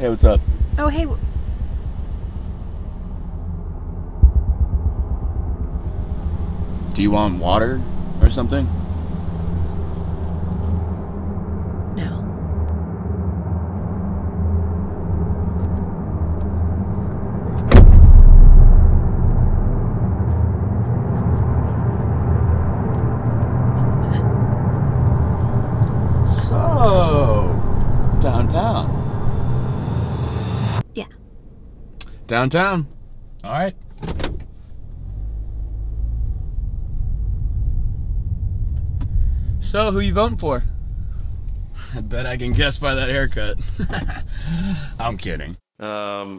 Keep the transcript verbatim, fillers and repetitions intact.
Hey, what's up? Oh, hey. Do you want water or something? No. So, downtown. Yeah. Downtown. All right. So, who you voting for? I bet I can guess by that haircut. I'm kidding. Um...